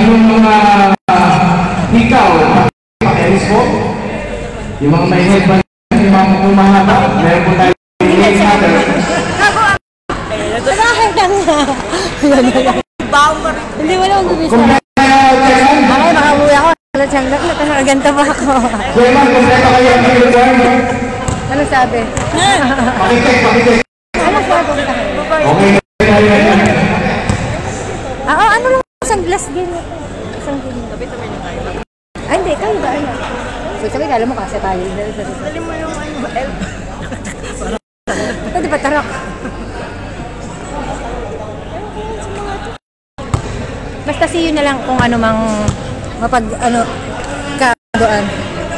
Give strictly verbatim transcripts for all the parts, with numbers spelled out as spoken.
yung mga ikaw, pakialis po. Yung mga may headband, yung mga umahaba, meron po tayo yung lane natin. Bakit lang nga? Hindi mo lang gumisa. Ako, makabuhi ako. Natsanggat na, nakaganta pa ako. Kuya, kumpleto kayo ang uniform. Ano sabi? Pakitek, pakitek. Ano sabi? Okay na tayo yan. Ah, oh, ano lang? Isang glass din. Isang din. Tabi-tabi niyo tayo. Ay, hindi. Kayo ba? Ano? So, sabi, kala mo kasi tayo. Dali mo yung ano, elf. Pwede ba tarok? Basta see you na lang kung ano mang mapag, ano, kadoan.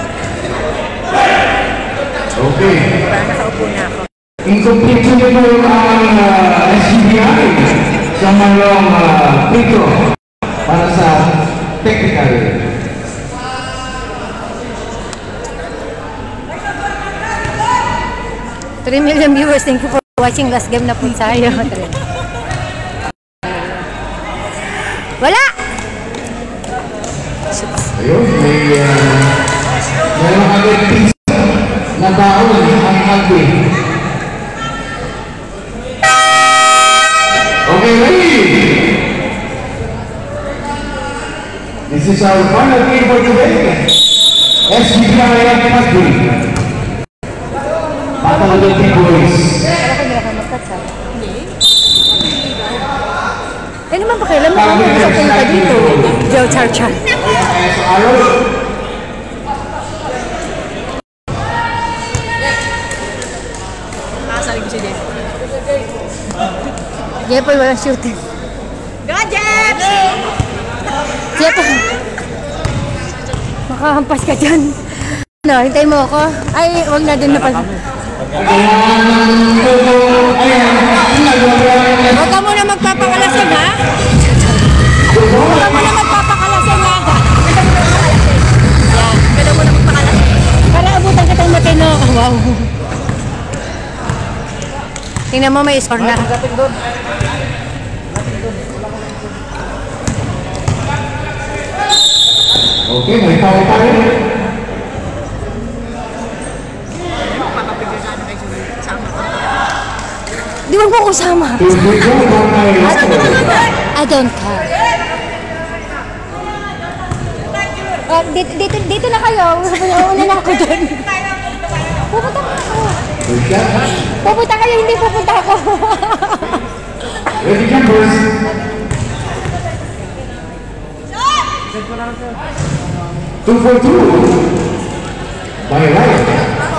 Okay. Para nakaupo na ako. Incomplete nyo po ang uh, S G B I sa malong uh, pito para sa technical. three million viewers, thank you for watching. Last game na po tayo. Wala! Ayun, may uh, mayroong agad pizza na baon ang hagbi. Okay, ready? This is our final game for today. S G B I and hagbi. Patalagang T-Boys. Wala ko nila ka mag-touch ha? Hindi. Eh naman ba kailan mo kami sa punta dito? Joe Char-Char. Nakasalig ko si Jeff. Jeff ay walang shooting. Go Jeff! Jeff! Makahampas ka dyan. Ano, hintay mo ako? Ay, wag na din na pag... Huwag ka muna magpapakalasing, ha? Huwag ka muna magpapakalasing, ha? Yan, gano'n muna magpakalasing. Para abutan kitang matino. Wow. Tingnan mo, may score na. Okay, may tao pa rin. Di mo ko kusama. I don't care. Oh, dito, dito, dito na kayo. Una na ako dyan. Pupunta ka ako. Pupunta kayo, hindi pupunta ako. Ready, numbers. Two for two. By right.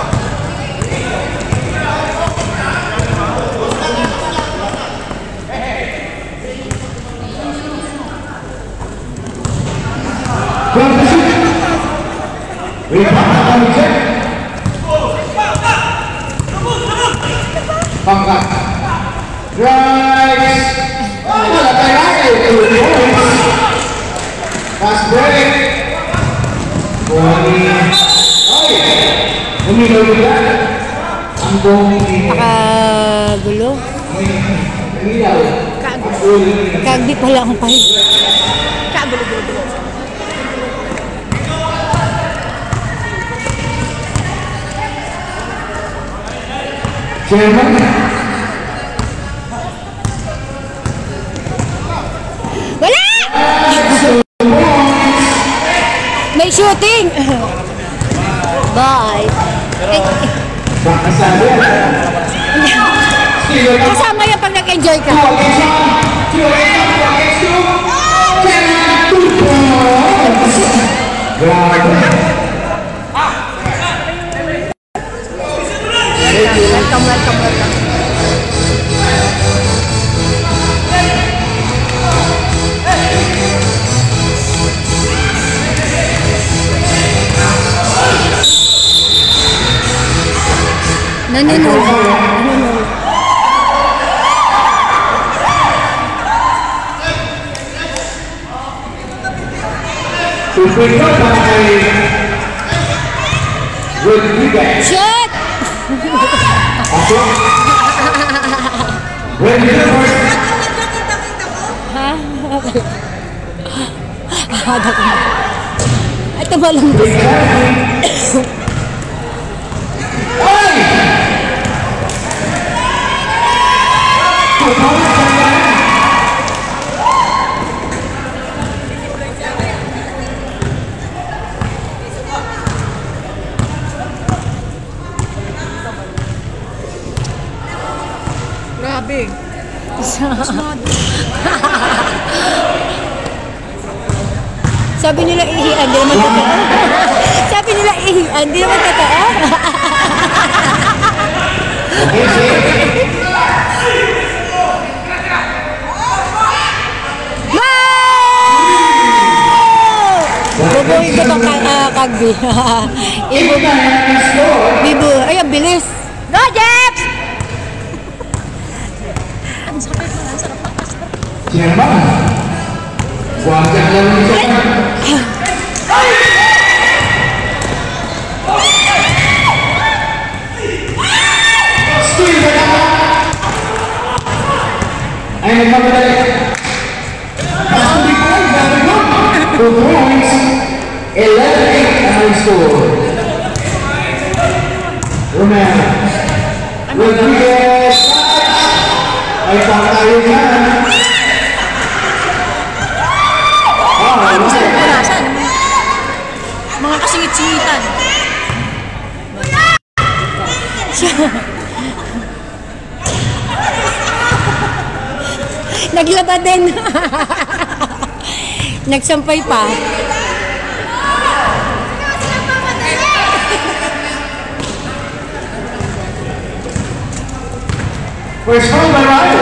Pangkat right. Oh, malagay right. Fast break. Buhangin. Ay, umilaw nila. Ang buong Pakagulo. umilaw. Kagdi pala ang pahig. Kagulo-gulo-gulo. Chairman. Wala! May shooting! Bye! Bakasabi. Kasama yan pag nag-enjoy ka. Welcome, welcome, welcome. Naninul. Naninul. Shot! Ha? Hada ko. Ito ba lang gusto? Grabe. Sabi nila ihian, di naman totoo. Sabi nila ihian, di naman totoo. Bubuhin ko itong uh, kagbi. Ibu. Bibu. Ay, ang bilis. Go, Jeps! Ang sakit na, ang sarap pakas. Siapa? Wajah yang mencoba. Still berkata. Ayo kembali. Pasti poin dari Rom. Two points. eleven eight high score. Romero. Rodriguez. Ay pangkayo dyan. Pulasan. Mga kasingit-singitan. Naglaba din. Nagsampay pa. First home by Ryan.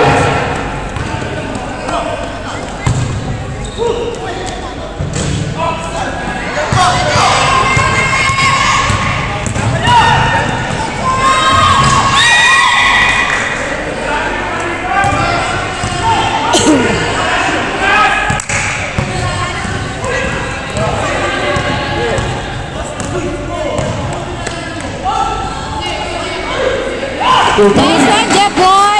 Nice one, Jeff boy!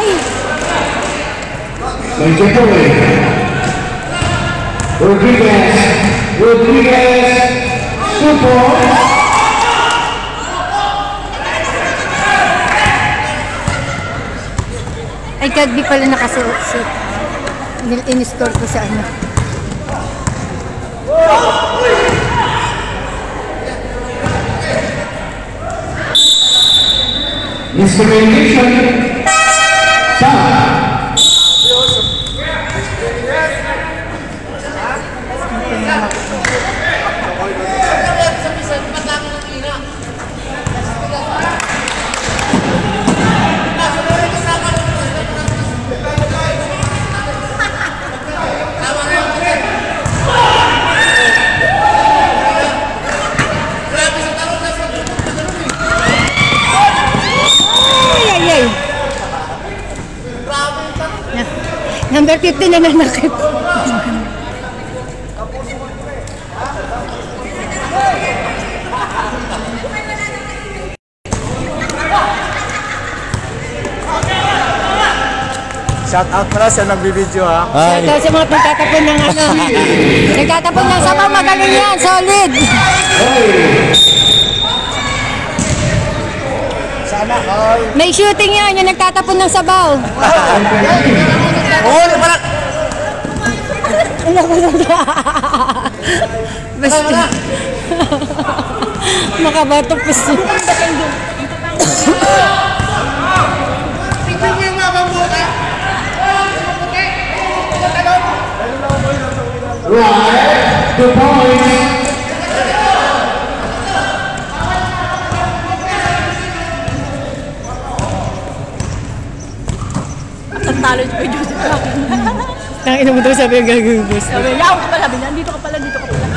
Nice boy. Rodriguez. Rodriguez. Two points. Ay, kagbi pala nakasuot. In-score ko sa ano. Miscommunication. Stop. Number fifteen na nanakit. Shout out pala sa nagbibideo ha. Shout out sa mga nagtatapon ng ano. Nagtatapon ng sabaw, magaling yan, solid. Sana all. May shooting yan, yung nagtatapon ng sabaw. Oo, parang. Basta. Makabatok pa siya. Right, two points. Ang talo niyo kay Joseph Rocky. Nang ina mo daw sabi yung gagawin boss. Sabi, yaw ka pala, nandito ka pala, dito ka pala.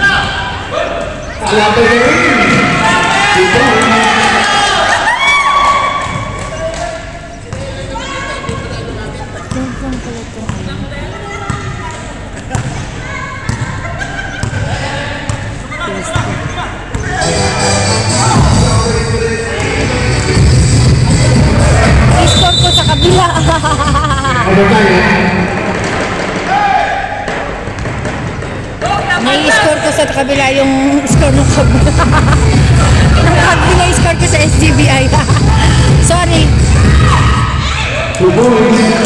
I-score ko sa kabila. May i-score ko ko sa kabila yung score ng kabila. Nakakabila yung score ko sa S G B I. Sorry. Two points.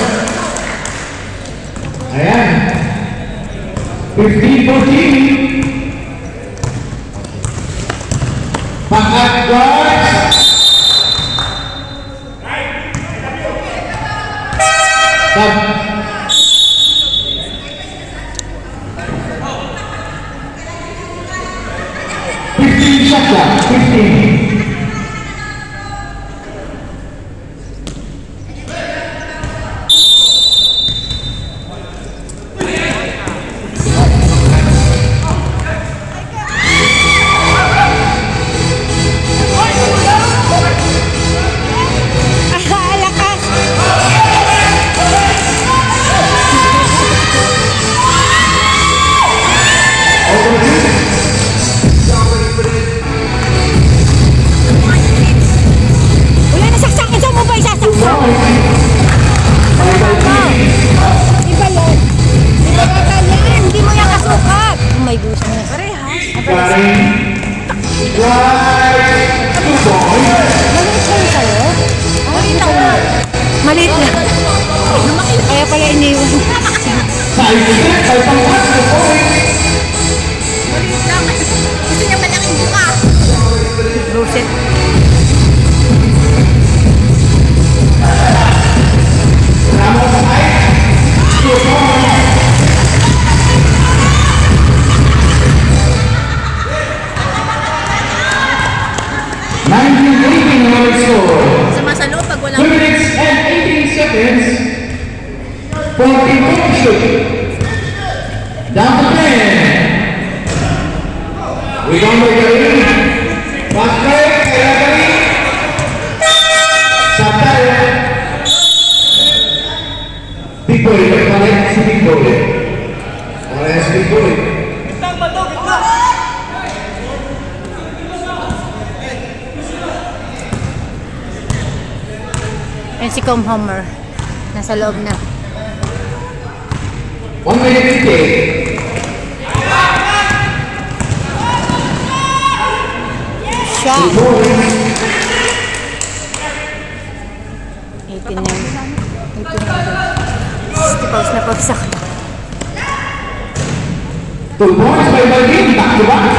Ayan. fifteen fourteen. Pakat guards. Tab. fifteen shot clock. fifteen. Maliit na. Kaya pala iniwan. Maliit lang. Gusto niya malaking buka. Roset. nineteen eighteen on the score. Sama sa loob pag walang... two minutes and eighteen seconds. forty-two to shoot. Down to ten. We don't make a lead. Fast break. Kaya Sabay. Big boy. Balik si Big boy. Para si Big boy. Yan si Com Homer. Nasa loob na. one minute fifty. Shot. eighteen na. eighteen na. Pause na pause ako. Two points by Balvin. Back to back.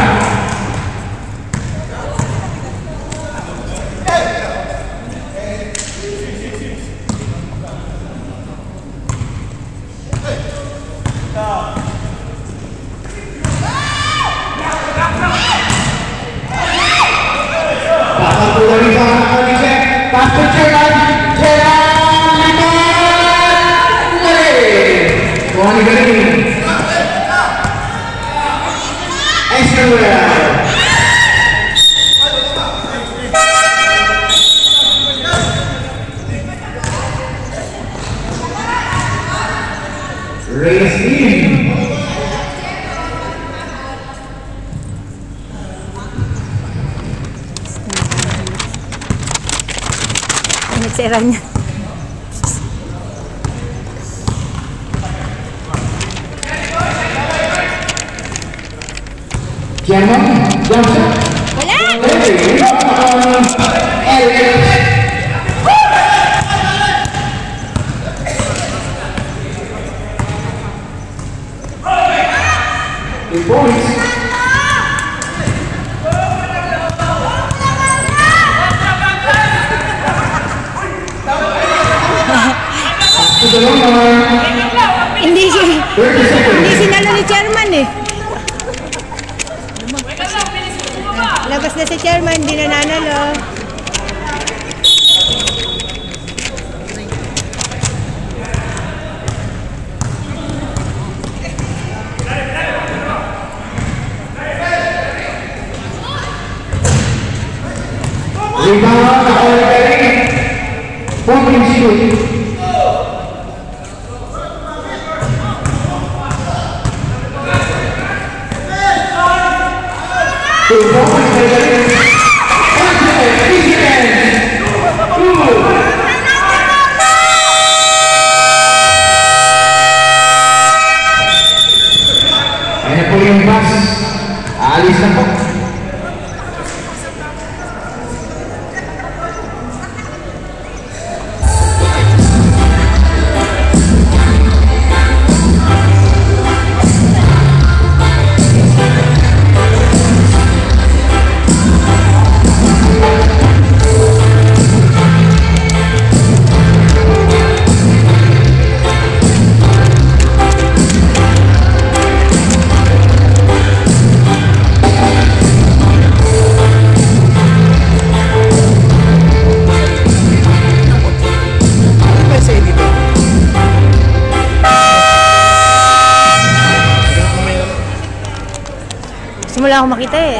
Race in. Ano sira niya? Chairman, Johnson. Wala! Two points. To the number. Hindi si thirty seconds. hindi sinalo ni chairman eh. Labas na si chairman, hindi na nanalo. Rebound, Alvin. Fourteen shoot. Two points by Alvin. Ayan na po yung pass. wala akong makita eh.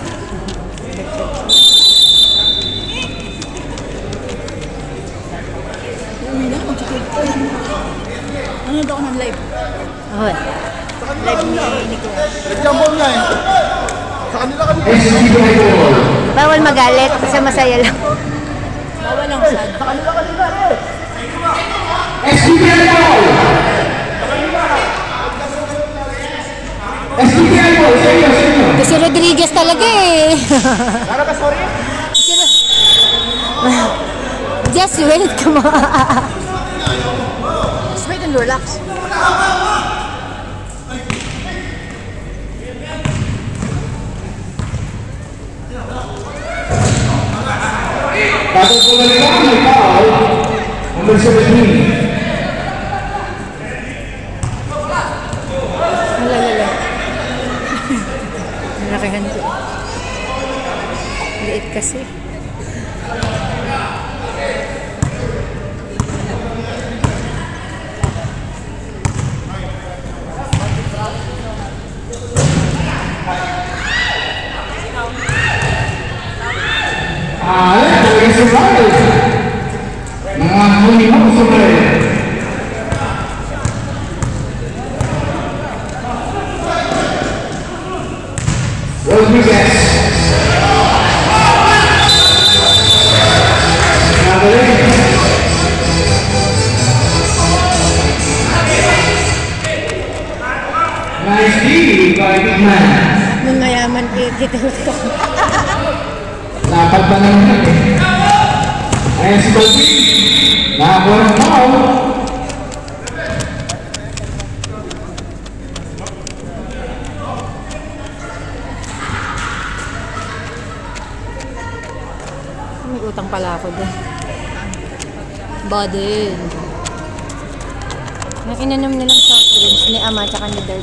Ano daw ng live? Oh. Live ni Nico. Nag-jumble niya eh. Sa kanila kanila. S B I ball. Bawal magalit, basta masaya lang. Bawal lang sad. Sa kanila kanila eh. S B I ball. S B I ball. Sa inyo, sa inyo. Kasi Rodriguez talaga eh. Para ka sorry? Si Ro- Just wait, come on. Just wait and relax. Tapos kung nalila, may foul. Number seventeen. Malalala. Malakihan ko. Liit kasi. Ah, talaga survive. Mga huli mo survive. Rodriguez. Nagaling. Nice D by Big Man. Nung mayaman eh, dito ko. Dapat ba naman eh? Ayan si Balvin. Nakakuha ng foul. May utang pala ako doon. Badin. Yung inanom nilang soft drinks ni Ama tsaka ni Dad.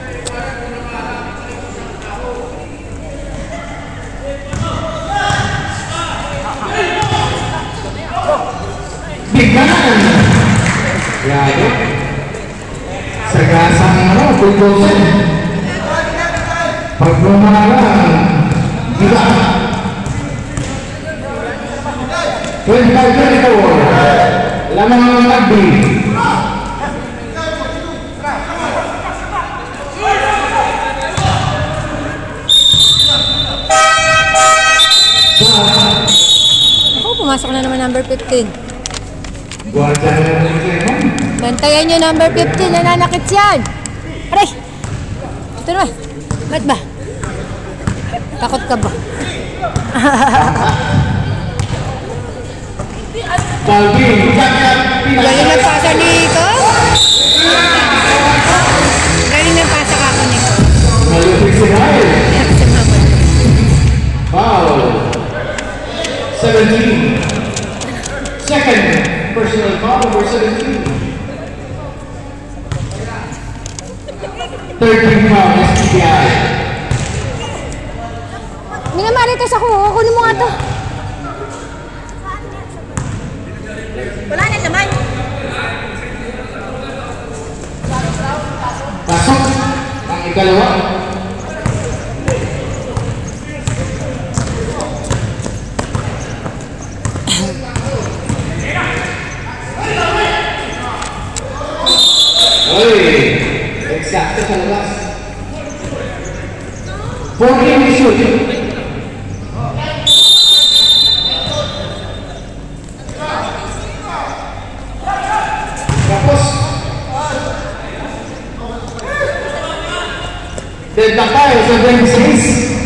Bigyan! Yado. Sagasang ano, bulldozer. Pag lumalang, diba? twenty-five twenty-four. Lamang ang rugby. Ako, pumasok na naman number fifteen. Guarda na naman ito. Bantayan nyo number fifteen, nananakit yan. Aray! Ito naman. Ba't ba? Takot ka ba? Balvin. Galing ng pasa ni Nico? Galing ng pasa ka ako, Nico. Malupit si Ryan. Kasi mama. Foul. seventeen. Second personal foul number seventeen. thirteen foul S B I. Minamarites ako, kunin mo nga to. Wala na naman. Pasok ang ikalawa. Oy! Eksakto sa labas. fourteen to shoot. Tapos. Delta tayo sa twenty-six.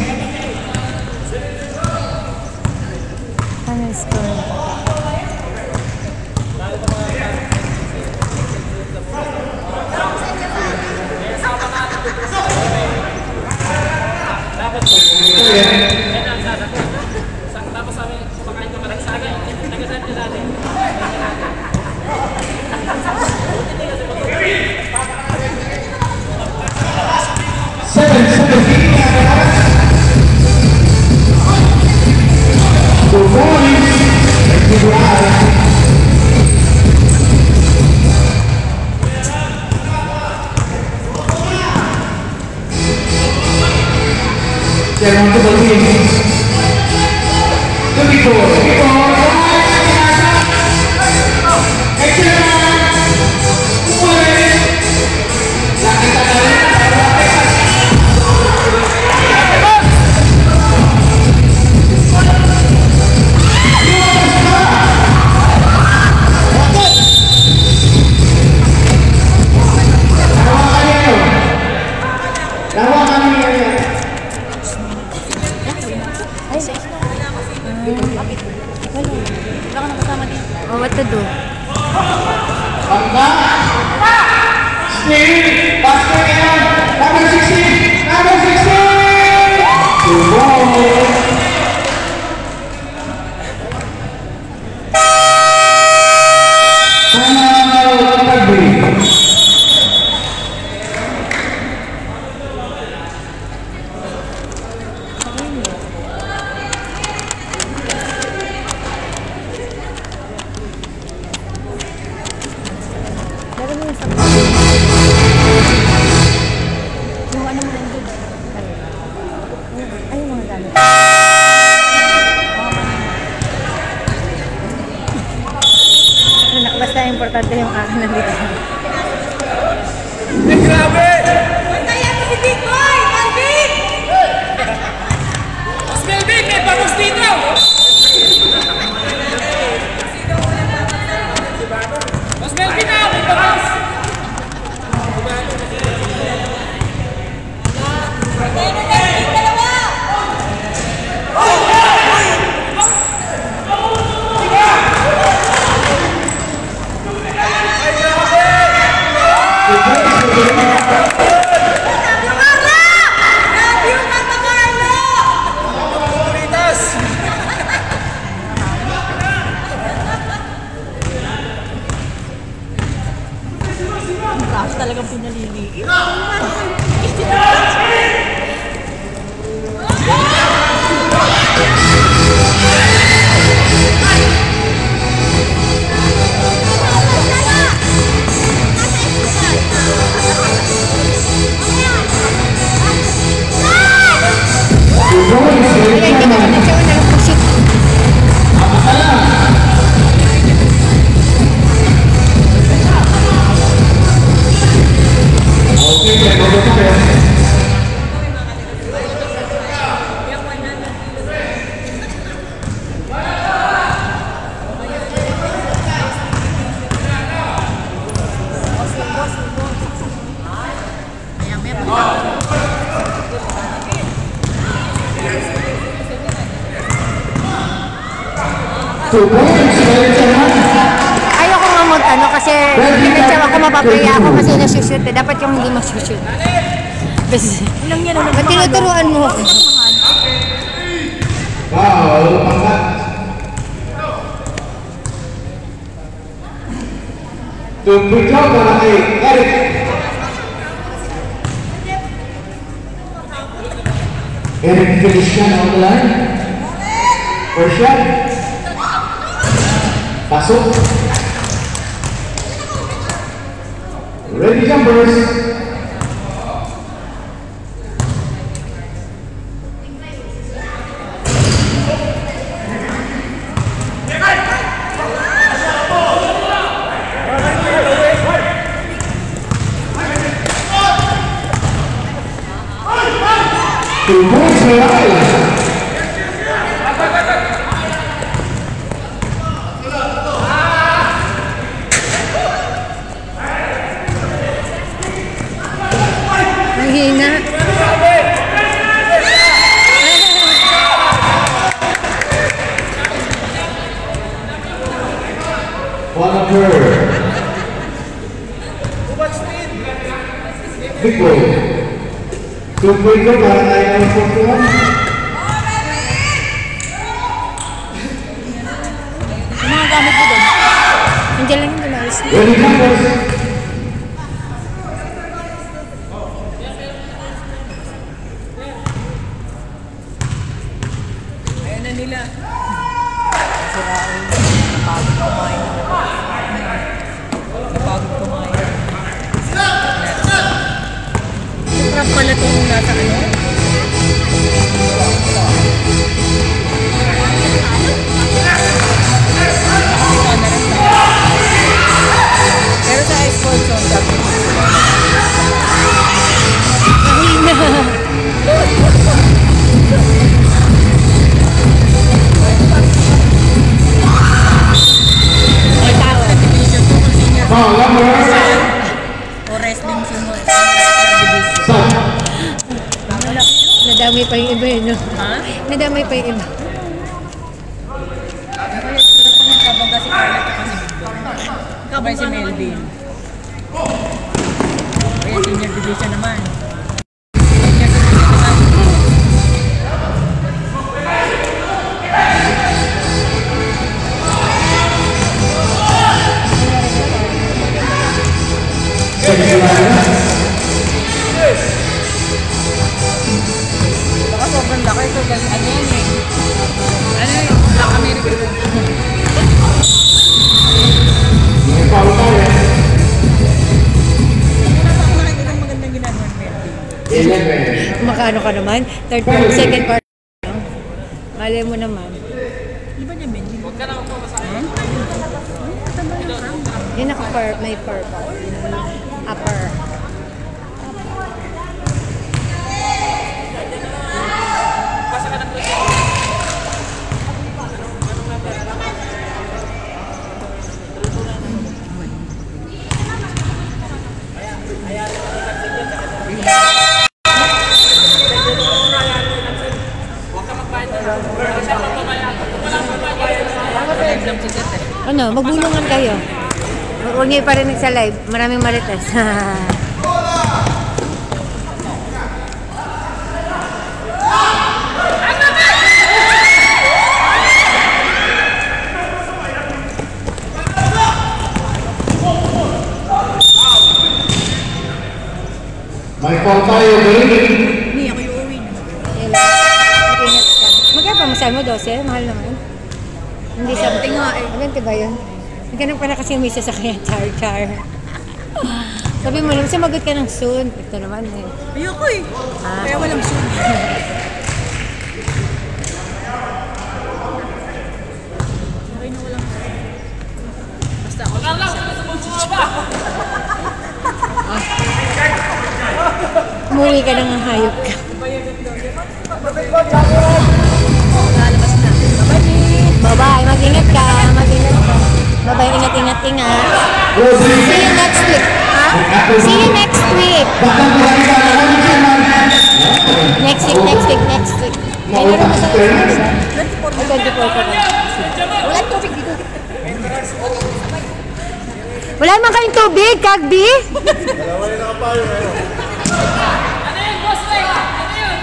Ano yung score? Seven, seventeen. So boys, let's go out. Seven to the lead. To before. Before. Oh, what to do? Bangga. Steve, basket yan. Number sixteen. Number sixteen. Wow. Basta importante yung akin nandito. Eh, grabe! Kaya mo si Big Boy! Alvin! Mas Melvin, may bangus dito! Mas Melvin na! May bangus! Talagang pinaliliit. Ayoko nga mag-ano kasi medyo ako mapapaya ako kasi nasushoot eh. Dapat yung hindi masushoot. Kasi, Ilang yan ang ba't tinuturuan mo ako? Wow, pangkat. Tumbukaw para kay Eric. Eric Felician on the line. First shot. Pasok. Ready jumpers. Two points for Iowa. Mahina. One of her. Big boy. Tumboy ko para tayo ng forty-one. Yung mga gamit mo doon. Nandiyan lang yung dumayos. Ready jumpers. Ayan na nila. Sirain. Napagod kumain. Napagod kumain. Trap pala itong nasa ano? Nadamay pa yung iba yun, no? Ha? Nadamay pa yung iba. Kaya sarap pa niya kabangga si Carla at si Big Dog. Kabay si Melvin. Kaya senior division naman. Senior division naman. Baka sobrang laki ito kasi ano yan eh. Ano yung Black America? May foul tayo. Wala pa ako nakikita ng magandang ginagawa ni Melvin. eleven. Makano ka naman? Third part, second part. Malay mo naman. Di ba niya Melvin? Huwag ka na ako masahin. Yun naka-per, may purple. Upper. Ano, magbulungan kayo. Huwag niyo iparinig sa live. Maraming marites. May foul tayo, Green. Hindi, ako yung uwi. Mag-ingat ka. Magkano pa masaya mo? twelve? Mahal naman. Hindi sa... Tingnan nga eh. Maganda ba yun? Nagkanang pala kasi yung may sasakyan. Char-char. Sabi mo lang, sumagot ka ng soon. Ito naman eh. Ayoko eh. Ah. Kaya walang soon. Okay na walang soon. Basta ako. Carla, wala sa mga ba? Umuwi ka nang hayop ka. Lalabas na. Bye-bye. Bye-bye. Mag-ingat ka. Mag-ingat ka. Bye-bye. Ingat, ingat, ingat. See you next week. Ha? See you next week. Next week, next week, next week. May naroon na sa twenty-four. twenty-four pa rin. Wala tubig dito. Wala naman kayong tubig, Kagbi? Ano yun, boss Ray? Ano yun?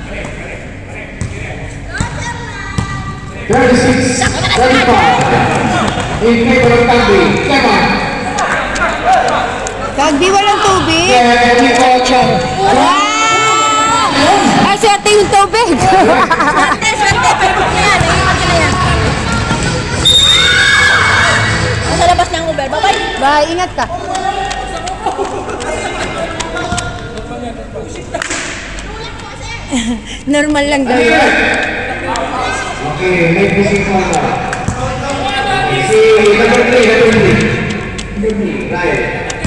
thirty-six, thirty-five. In favor of Calvi. Come on. Kagbi, walang tubig? twenty-four. Wow! Ay, swerte yung tubig. Swerte, swerte. Pero yan. Naiwan ka na yan. Nasa labas na ang Uber. Bye-bye. Bye, ingat ka. Normal lang daw yun. Okay, may busy pa na. Si number three, number three. Number three, right.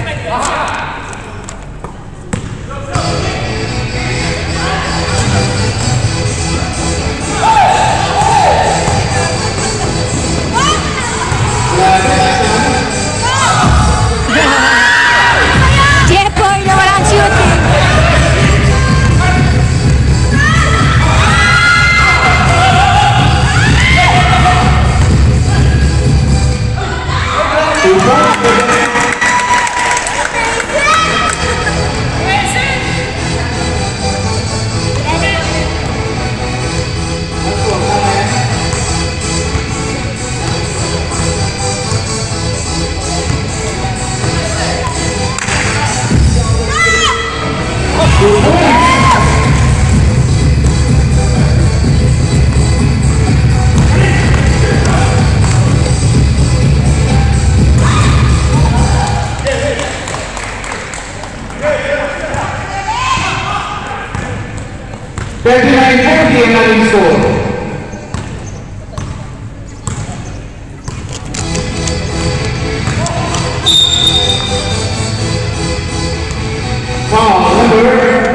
Jeffoy na walang shooting. thirty-nine forty ang ating score. Foul number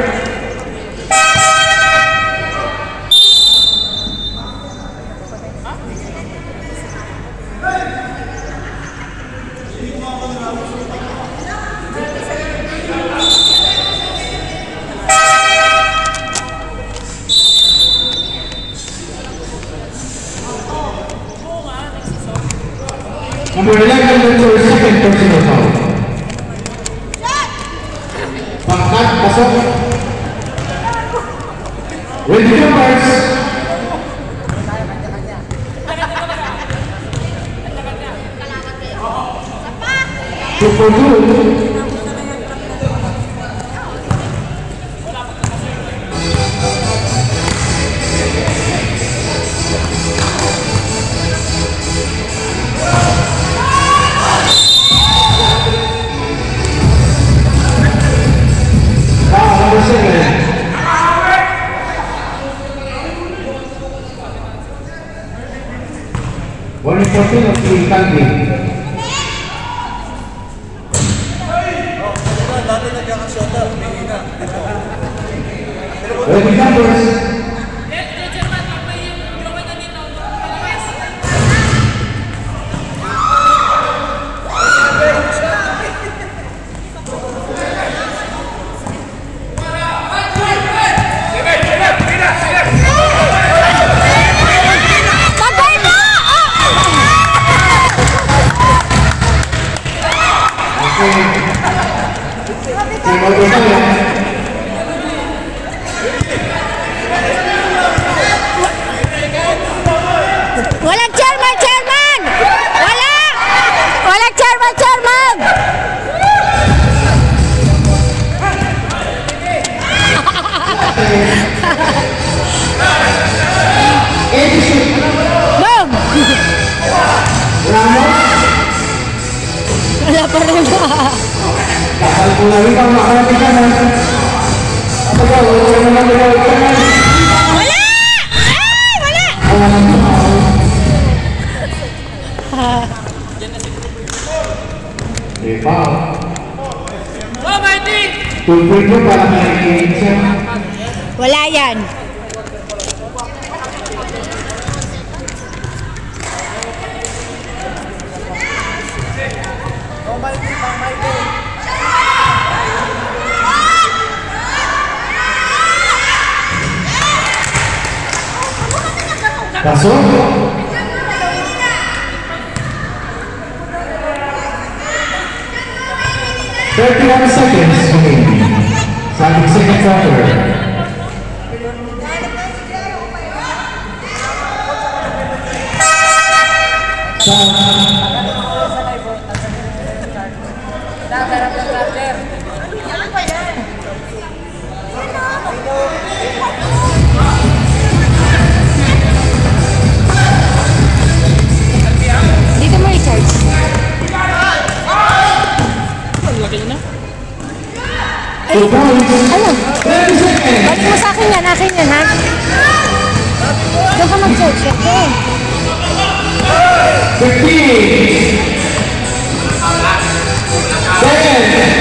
Number eleven, that's your second personal foul. Pangkat, pasok. With the numbers. Two for two. One fourteen of the country. Ready numbers. Walang chairman, chairman! Wala! Walang chairman, chairman! Boom! Wala pa rin ba? Kapal po namin ang makarating ka na. Kapag wala naman gawin ka na. Wala! Ay! Wala! Diba? Oh, Mighty! Tuloy nyo para makikinig siya. Wala yan. Pasok. thirty-one seconds remaining. Sa ating second quarter. Dito mo i-charge. Ay, ano? Balik mo sa akin yan, akin yan ha? Doon ka mag-charge. Okay. fifteen. Seven.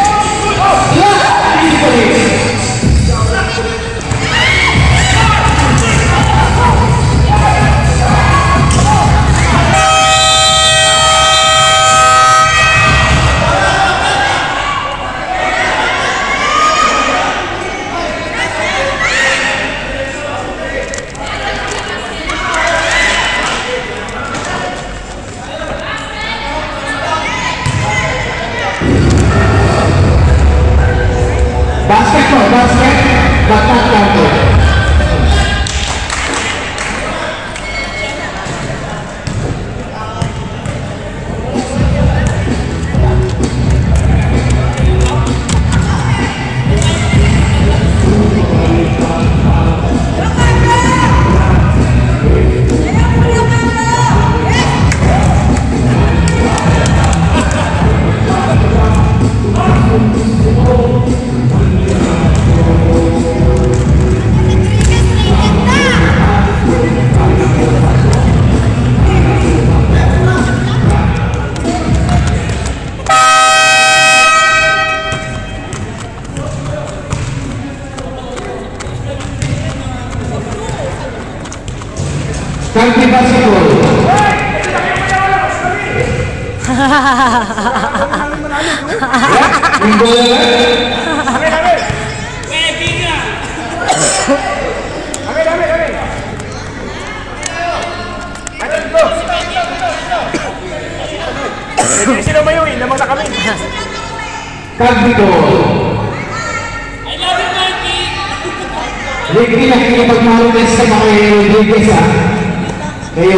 Basket po, basket, bakat kanto. Country basketball. Cagbidol. I love you, Mikey! Ricky, nakikipagmalulis sa mga Rodriguez ha. Kayo,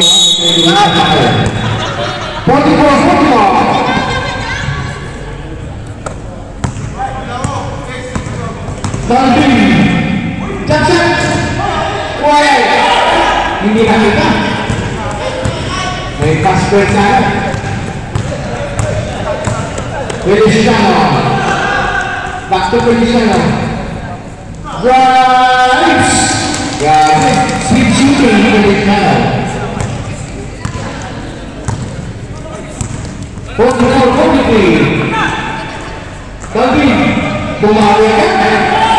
forty-four forty-four. Dalvin. Chat-chat. Why? Hindi nakita. May password na. Feliciano. Back to Feliciano. Right. Yeah. Sweet shooting Feliciano. forty-four forty-three. Dalvin. Bumawi ka.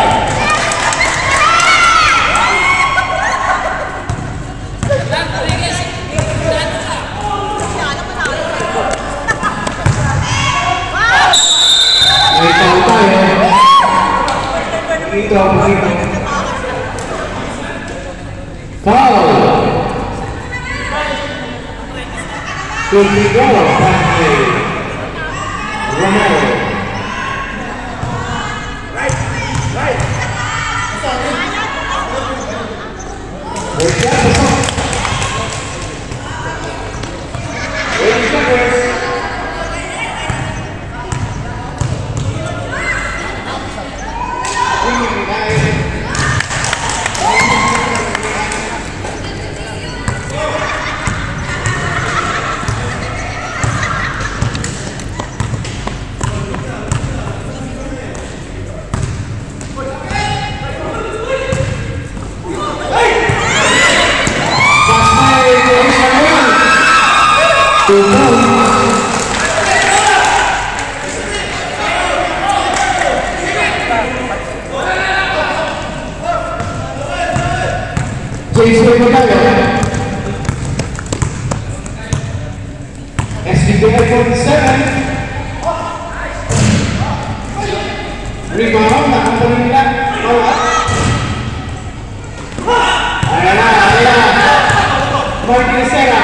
Ito, ito. Foul. Good to go. Romero. Right, right. Where's that? Where's that? Jason Magayo. S D B L forty-seven. Rebound, nakakunin nila. Bawat. Ayan na, ayan na. Martin Serra.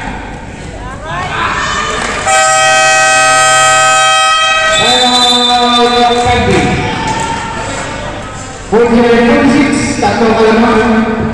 forty-nine forty-six, tatlo kalaman.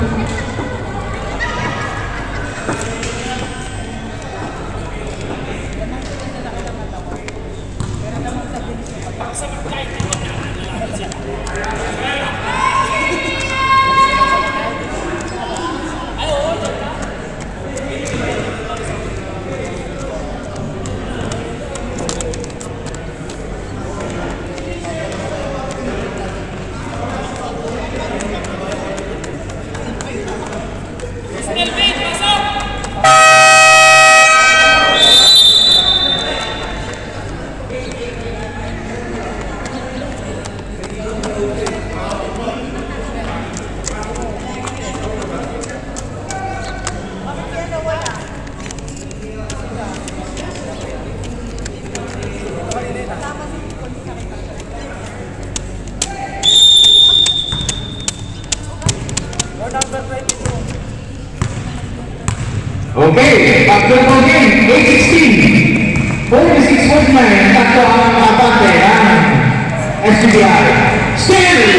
Okay, back to the ball game, eight sixteen. forty-six forty-nine, tatlo ang abante ang S D B I. Stanley!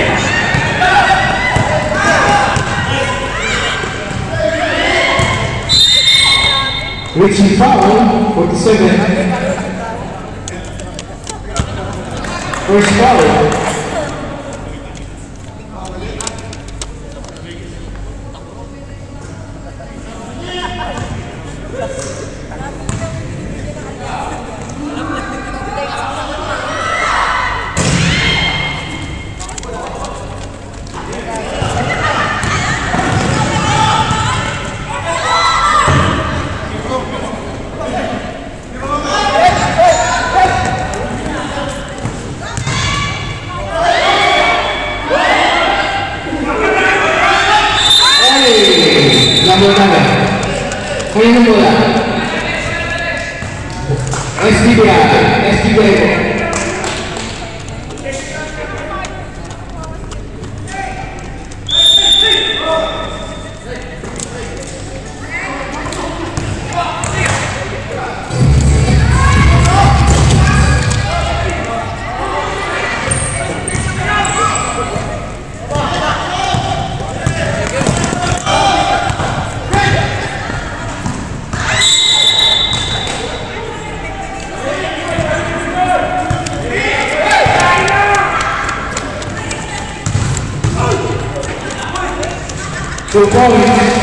Richie foul, forty-seven. First foul. Kaya na mula. S D B I. S D B I. Two points.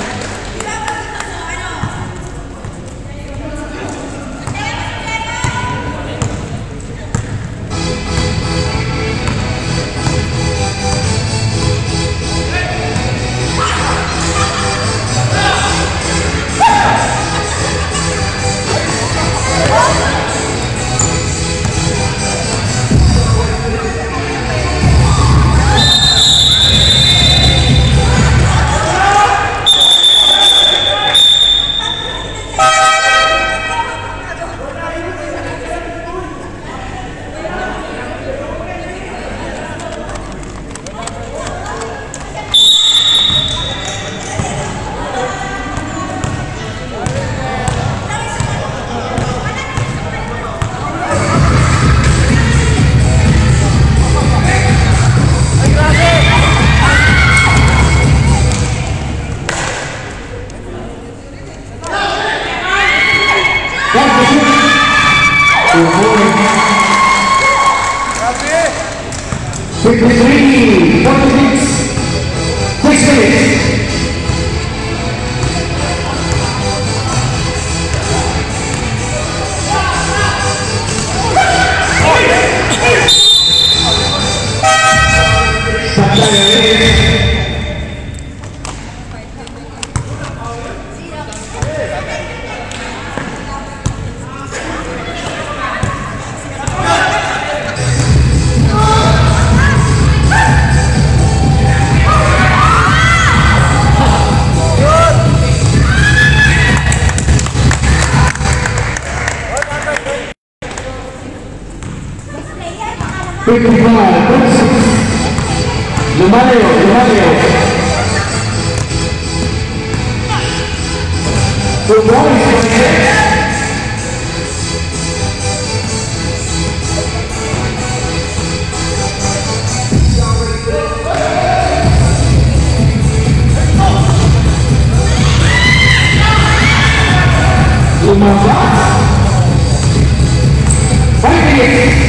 fifty-three, forty-six, six minutes. fifty-five, forty-six. Lumayo, lumayo. Two points, twenty-six. Lumayo. Five minutes.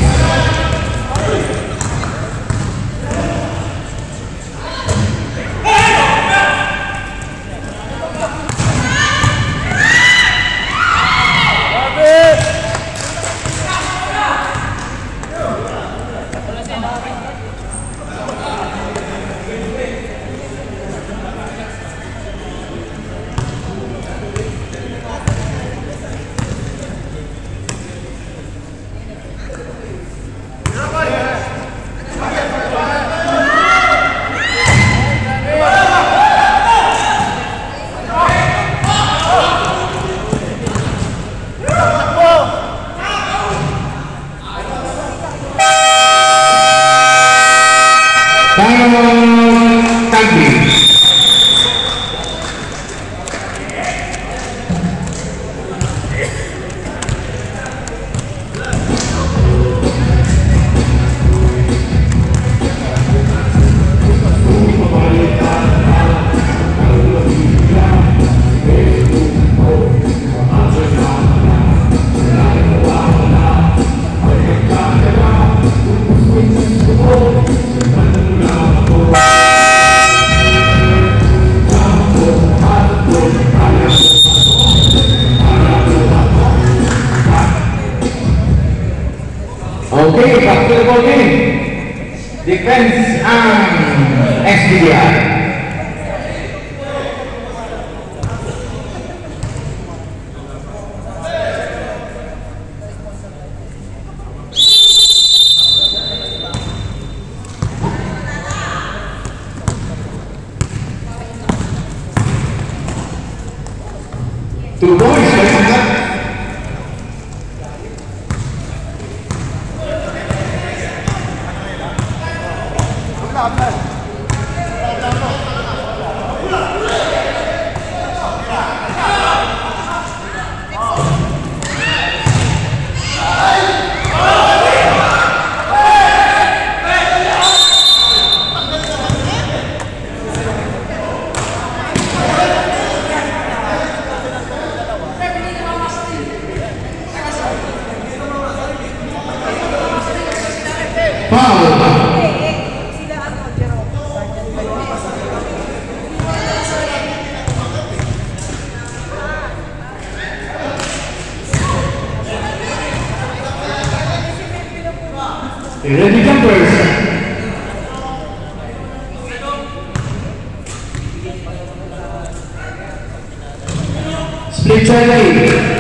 Oke, basketball game defense and S D R. Two boys, foul. Ready jumpers. Split Charlie.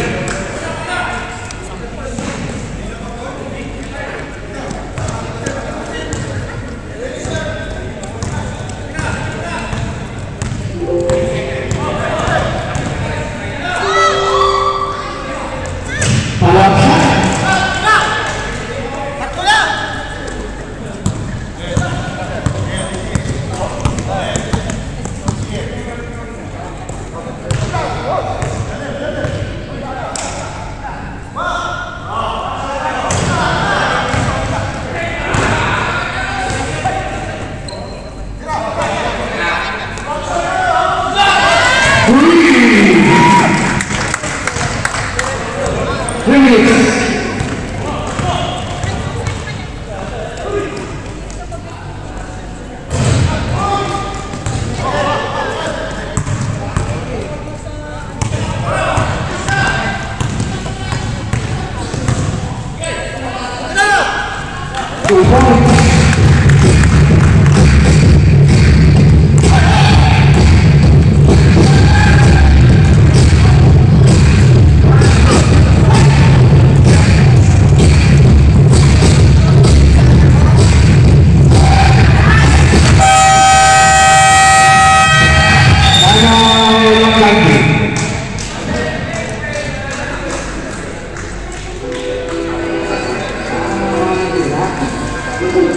Three minutes. Two points. Thank you.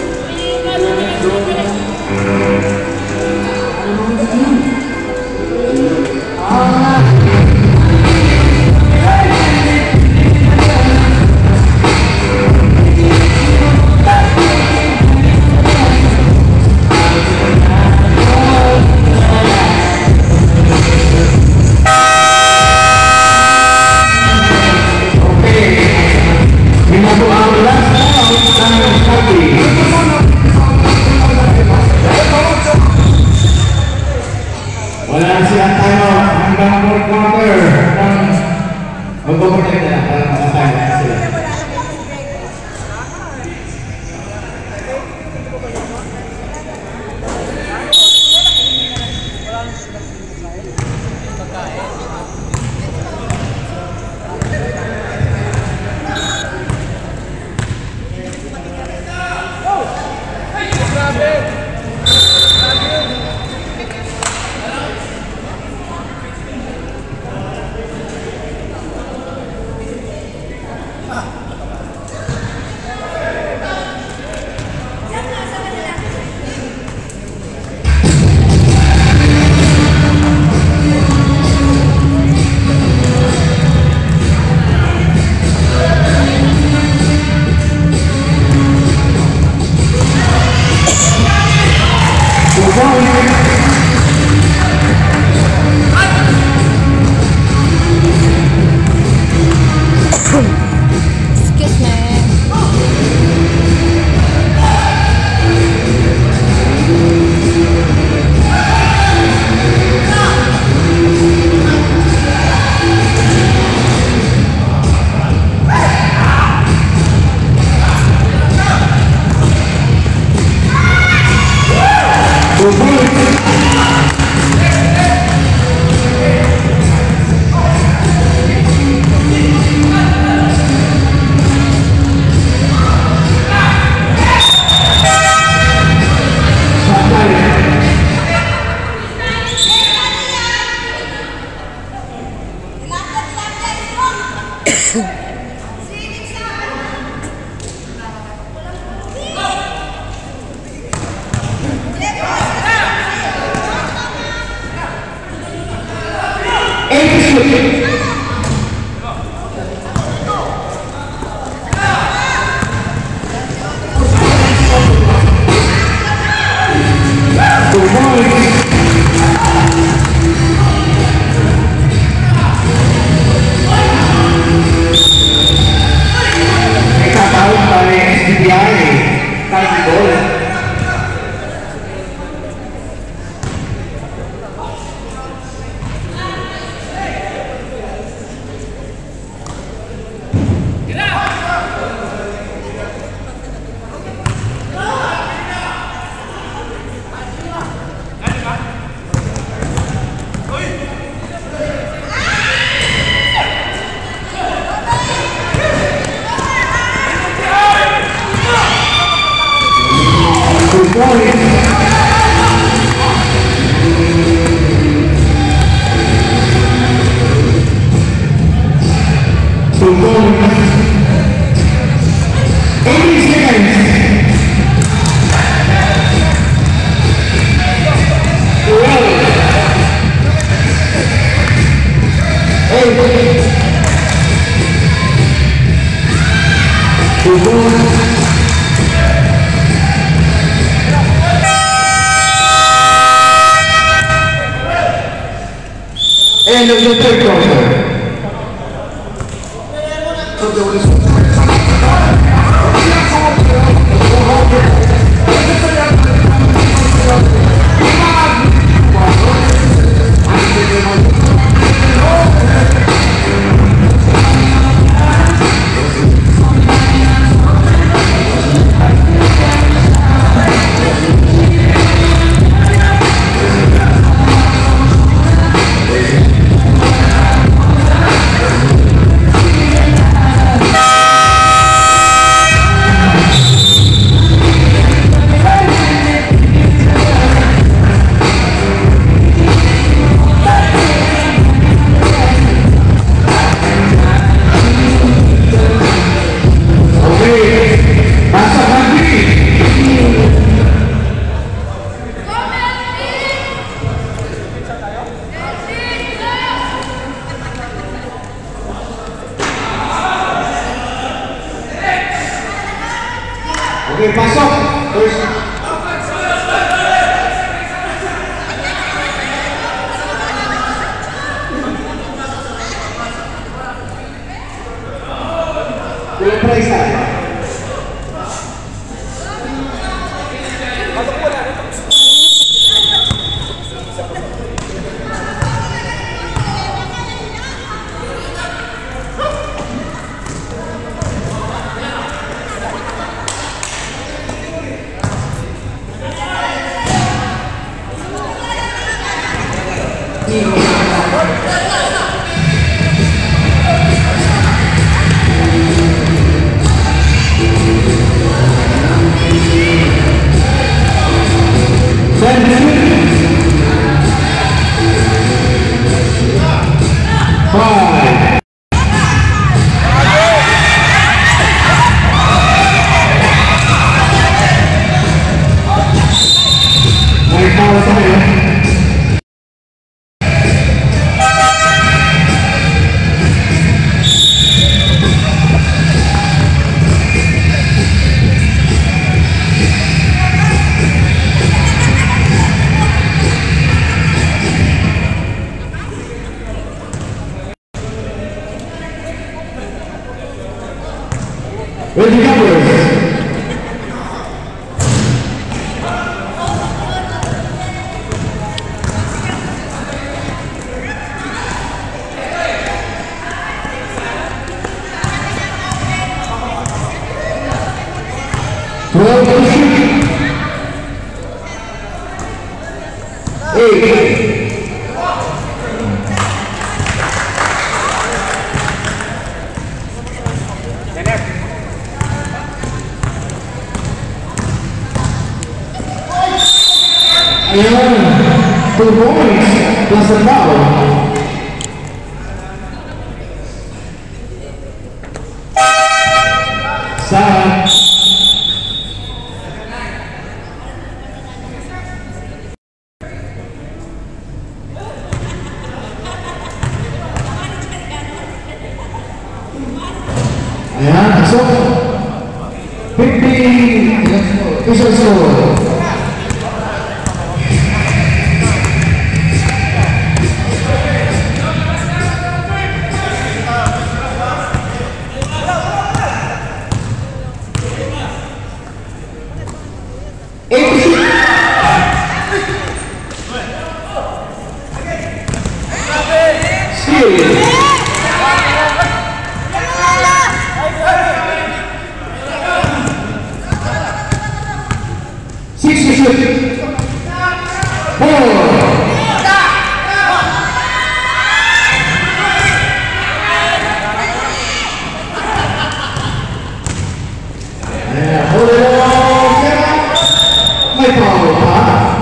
End of the third quarter. Oke, pasok. Terus. Belum periksa. Ready numbers. Twelve to shoot. Eight. And two points plus a foul. Seven. Ayan, masuk. fifteen. Official score. Six to shoot. Four. Yeah, hold it on. May foul pa.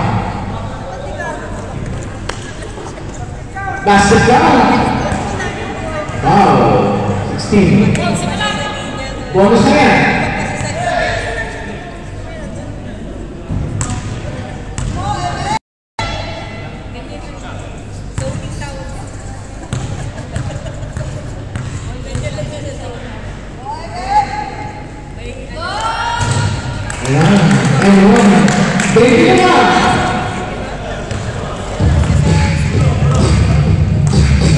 Basket down. Wow. sixteen. Bonus na yan. Ayan, ayun. Baby na!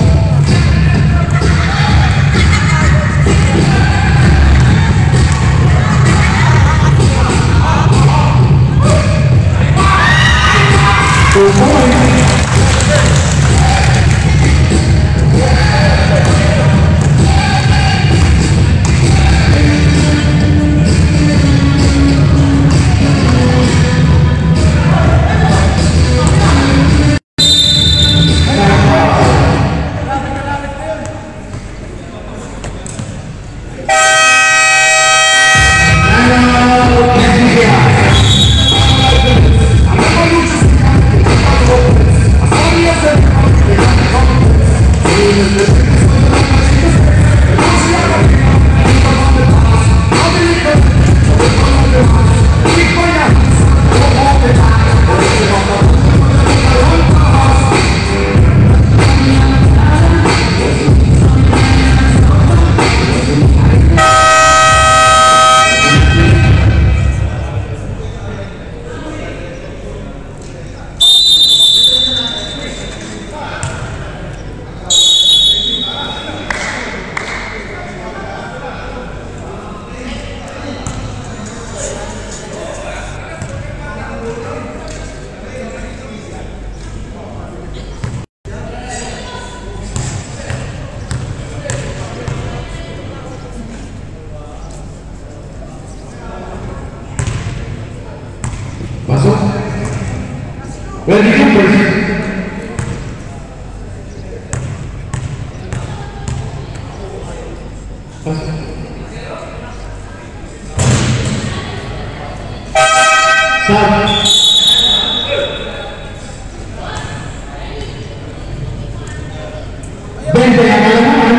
Masuk. Ready to first. Masuk. Start. Bente yang alaman.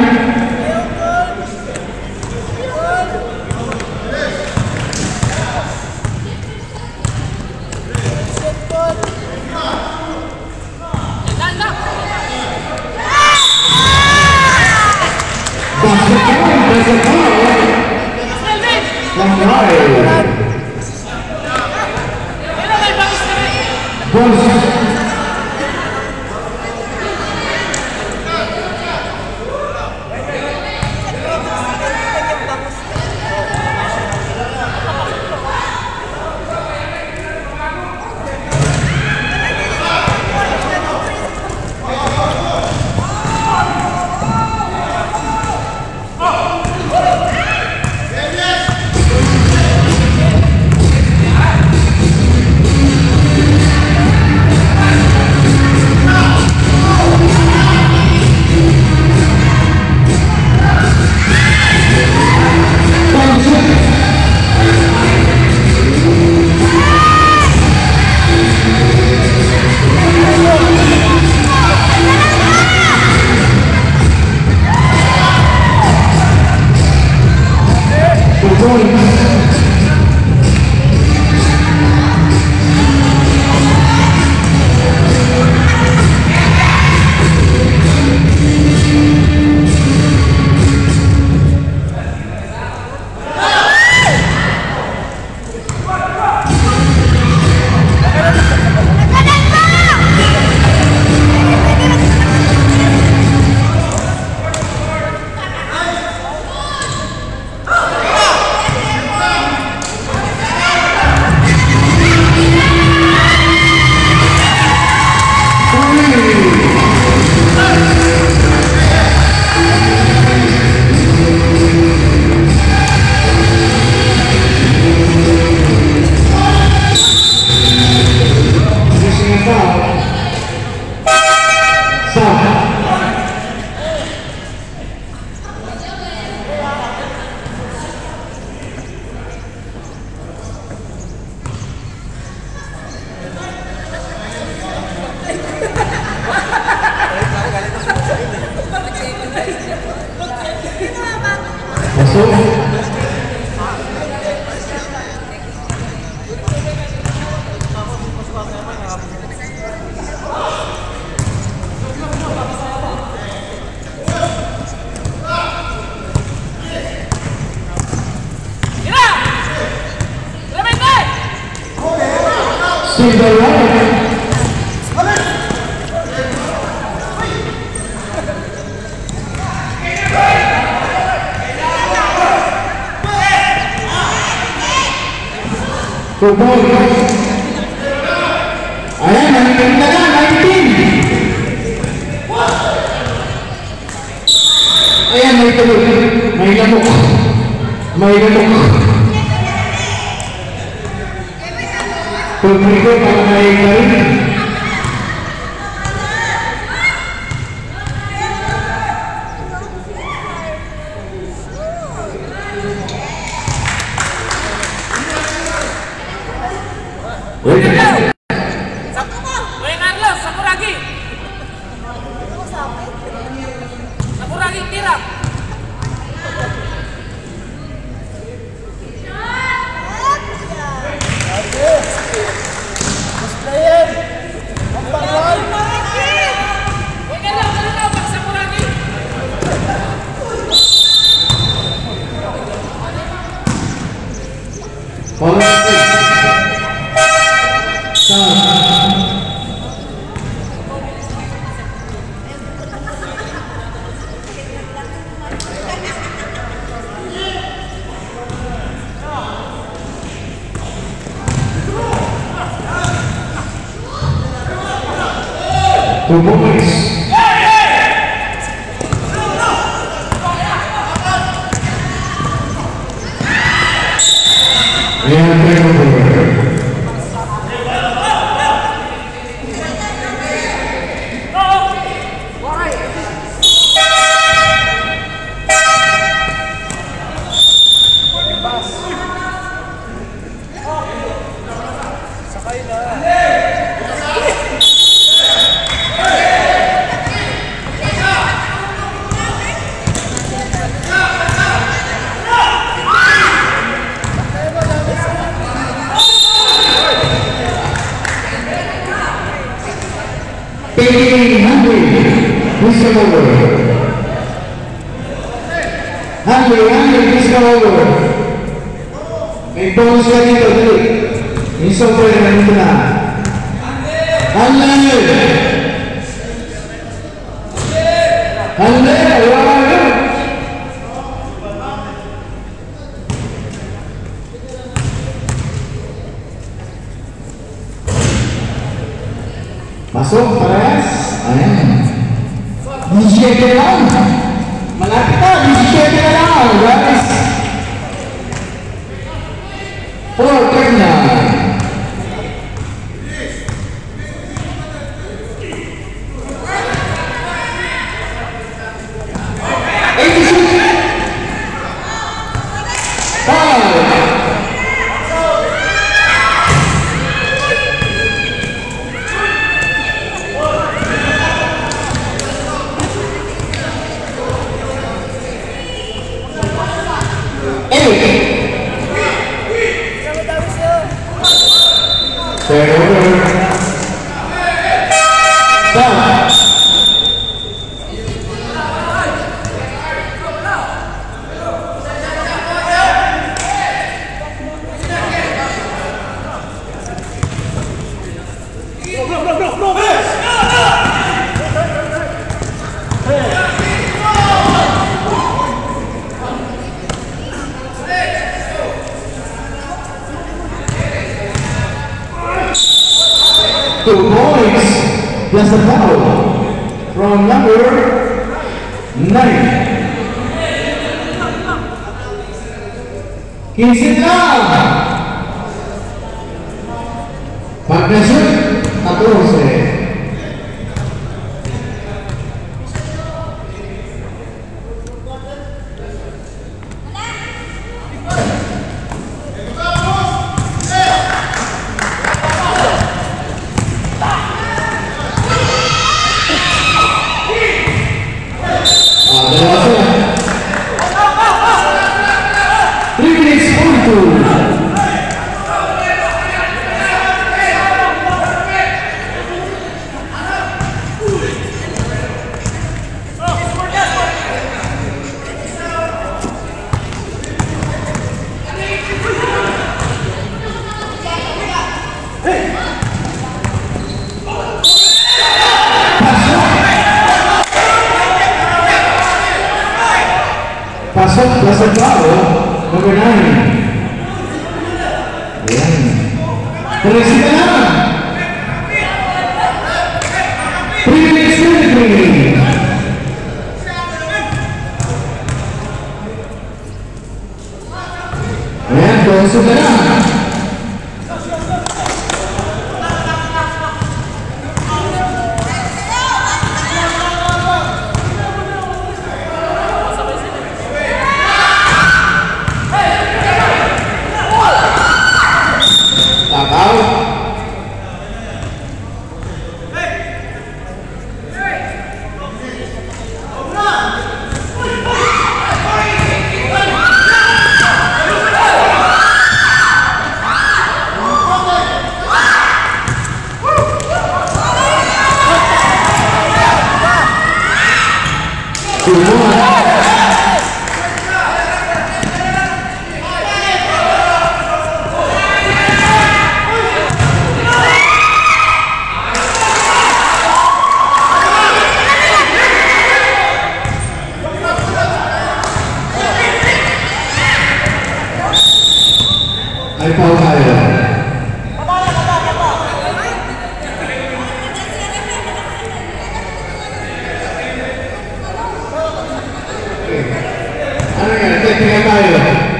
Ayan, nineteen na na, nineteen. Ayan, may tuloy. May lamok. May lamok. Pumili ko para may karin. Kuya Carlos, Sakuragi. Sakuragi, tira. Kuya Carlos, ano na ba, Sakuragi? Two points. And turnover. Taking Hungry, please come over. Hungry, Hungry, please come over. May bonus ka dito, dali. Isang pwede na dito na. Hungry! Hungry! Wow! Masuk, pares. Ayan. disisiete lang. Malapit na, disisiete na lang, guys. For Kenya. eighty-six. Five. Two points plus the foul from number nine. quince lang. Pag-shoot, fourteen. Pasok plus foul number nine. Ayan. Terisi ka na. ninety-three. Ayan, doso ka na. Takaw. Ay foul tayo. Ano yan? Tingnan tayo.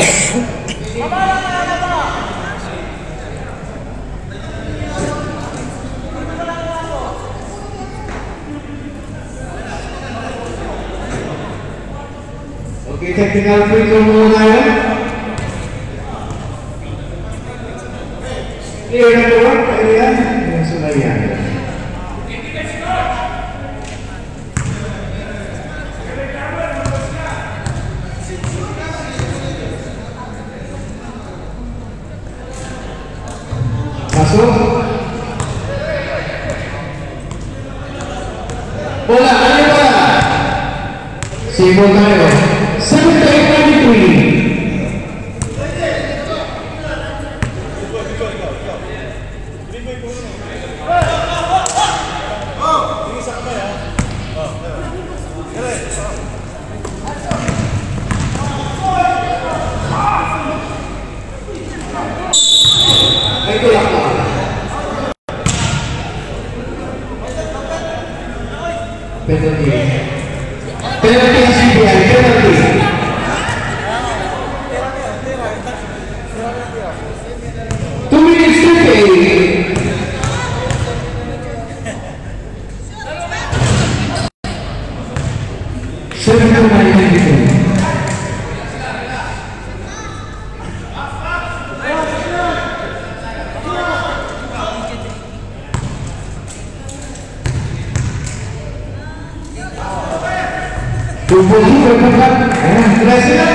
Okay, technical free throw muna tayo. Clear na po ba? Kaya yan? Yung sulay yan. Pasok. Bola, ano bola? Sibol tayo. seventy-eight ninety-three. Penalty. Penalty S B I. Penalty. Two minutes to play. seventy-nine ninety-two. Tubuh juga bergerak, eh, berhasil.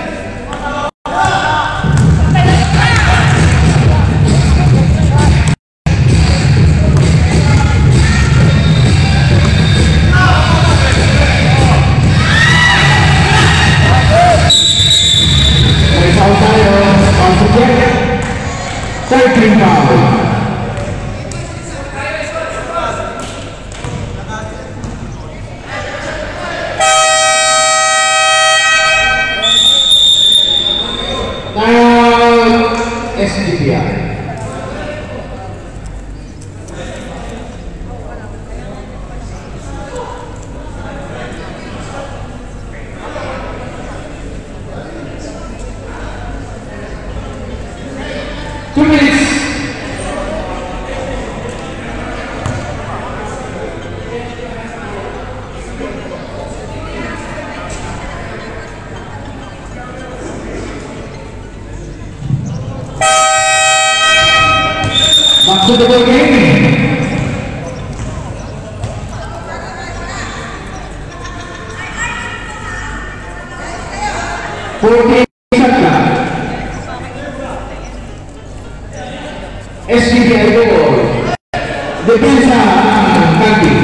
S D P I. Two minutes. Back to the ball game. Forty seconds. S D P I goal. Depensa ng Kanti.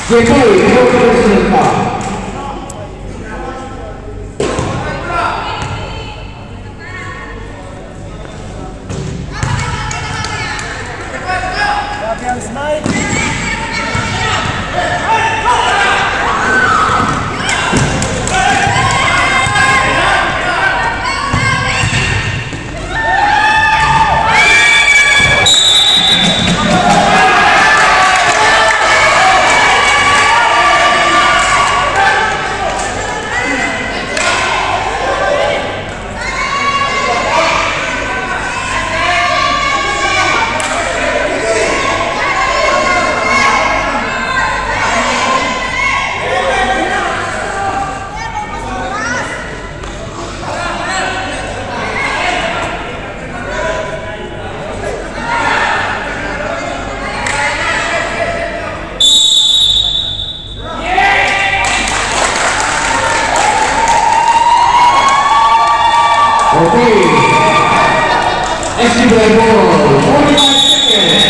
Jeboy, Jeboy Silva. Okay. Extra play ball. forty-five seconds.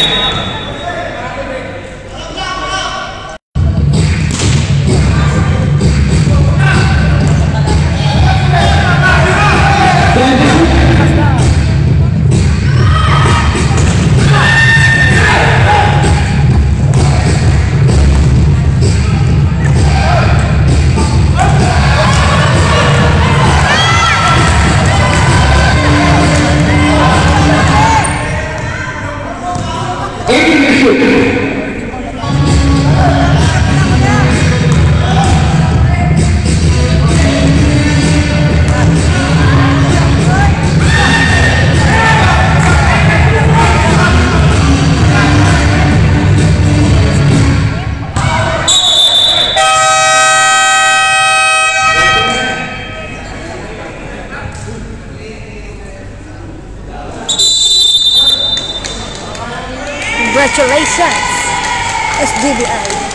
Congratulations, S G B I.